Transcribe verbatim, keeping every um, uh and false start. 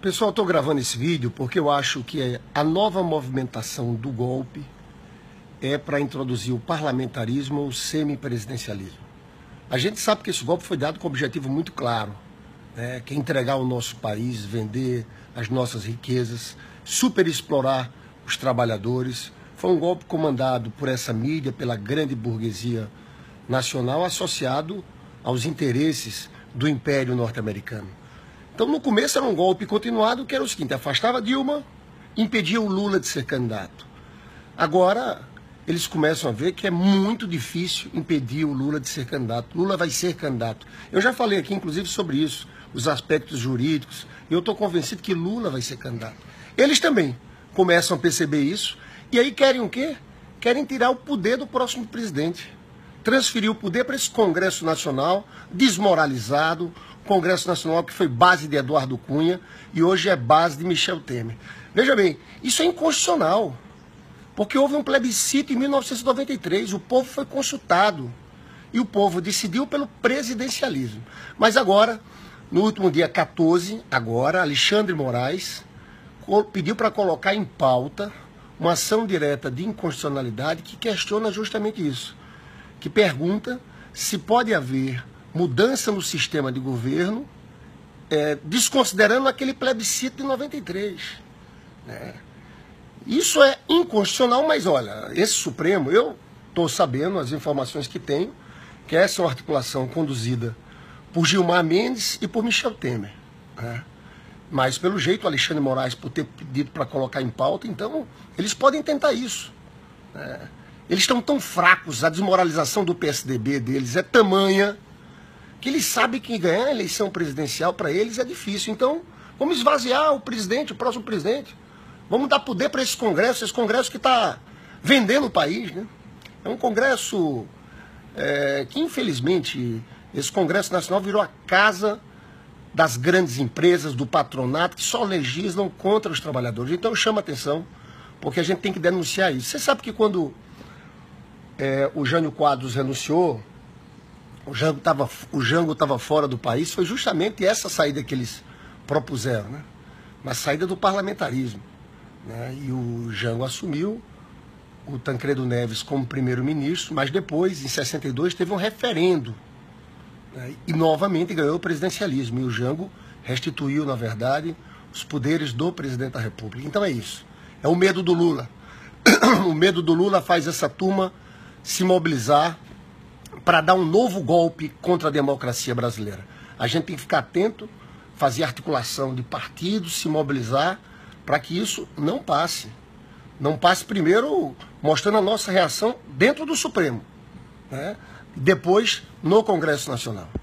Pessoal, estou gravando esse vídeo porque eu acho que a nova movimentação do golpe é para introduzir o parlamentarismo ou o semipresidencialismo. A gente sabe que esse golpe foi dado com um objetivo muito claro, né, que é entregar o nosso país, vender as nossas riquezas, superexplorar os trabalhadores. Foi um golpe comandado por essa mídia, pela grande burguesia nacional, associado aos interesses do Império Norte-Americano. Então, no começo era um golpe continuado, que era o seguinte: afastava Dilma, impedia o Lula de ser candidato. Agora, eles começam a ver que é muito difícil impedir o Lula de ser candidato. Lula vai ser candidato. Eu já falei aqui, inclusive, sobre isso, os aspectos jurídicos, e eu estou convencido que Lula vai ser candidato. Eles também começam a perceber isso, e aí querem o quê? Querem tirar o poder do próximo presidente. Transferir o poder para esse Congresso Nacional desmoralizado, Congresso Nacional que foi base de Eduardo Cunha e hoje é base de Michel Temer. Veja bem, isso é inconstitucional, porque houve um plebiscito em mil novecentos e noventa e três, o povo foi consultado e o povo decidiu pelo presidencialismo. Mas agora, no último dia quatorze, agora, Alexandre Moraes pediu para colocar em pauta uma ação direta de inconstitucionalidade que questiona justamente isso, que pergunta se pode haver mudança no sistema de governo, é, desconsiderando aquele plebiscito de noventa e três. Né? Isso é inconstitucional, mas olha, esse Supremo, eu estou sabendo, as informações que tenho, que essa é uma articulação conduzida por Gilmar Mendes e por Michel Temer. Né? Mas, pelo jeito, o Alexandre Moraes, por ter pedido para colocar em pauta, então, eles podem tentar isso. Né? Eles estão tão fracos, a desmoralização do P S D B deles é tamanha, que eles sabem que ganhar a eleição presidencial para eles é difícil. Então, vamos esvaziar o presidente, o próximo presidente. Vamos dar poder para esse Congresso, esse Congresso que está vendendo o país. Né? É um Congresso é, que, infelizmente, esse Congresso Nacional virou a casa das grandes empresas, do patronato, que só legislam contra os trabalhadores. Então, chama atenção, porque a gente tem que denunciar isso. Você sabe que quando é, o Jânio Quadros renunciou, o Jango estava o Jango estava fora do país, foi justamente essa saída que eles propuseram, né? Uma saída do parlamentarismo. Né? E o Jango assumiu, o Tancredo Neves como primeiro-ministro, mas depois, em sessenta e dois, teve um referendo. Né? E novamente ganhou o presidencialismo. E o Jango restituiu, na verdade, os poderes do presidente da República. Então é isso. É o medo do Lula. O medo do Lula faz essa turma se mobilizar para dar um novo golpe contra a democracia brasileira. A gente tem que ficar atento, fazer articulação de partidos, se mobilizar para que isso não passe. Não passe primeiro mostrando a nossa reação dentro do Supremo, né? Depois no Congresso Nacional.